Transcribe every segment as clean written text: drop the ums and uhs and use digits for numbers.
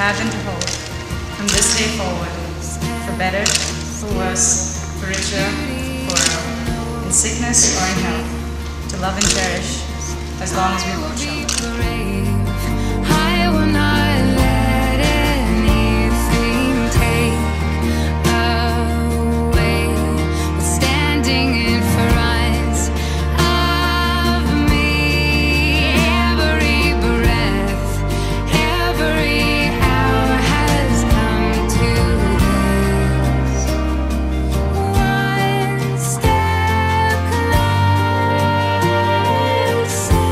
have and to hold, from this day forward, for better, for worse, for richer, for poorer, in sickness or in health, to love and cherish, as long as we both shall live. I will not let anything take away what's standing in front of me. Every breath, every hour has come to this. One step closer.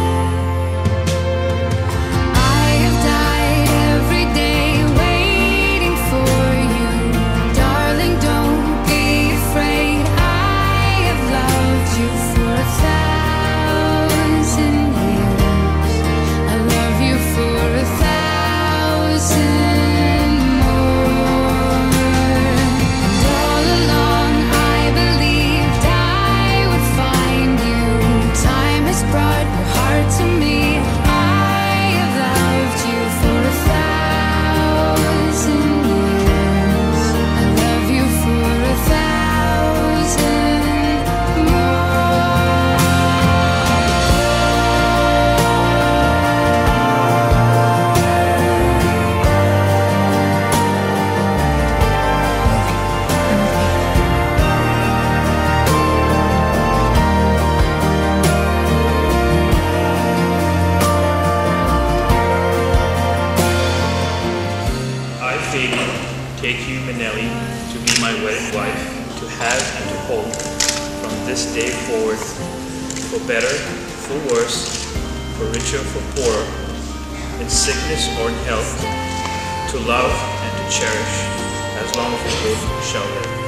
I have died every day waiting for you. Darling, don't be afraid. I have loved you for 1,000 years. I love you for 1,000 more. And all along I believed I would find you. Time has brought your heart to me. I have loved you for 1,000 years. I love you for 1,000 more. I, Favian, take you, Menelli, to be my wedded wife, to have and to hold, from this day forward, for better, for worse, for richer, for poorer, in sickness or in health, to love and to cherish, as long as we both shall live.